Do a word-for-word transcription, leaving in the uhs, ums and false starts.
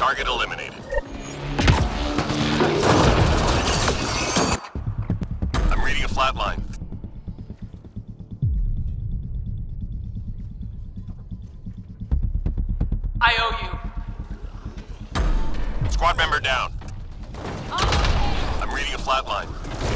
Target eliminated. I'm reading a flatline. I owe you. Squad member down. I'm reading a flatline.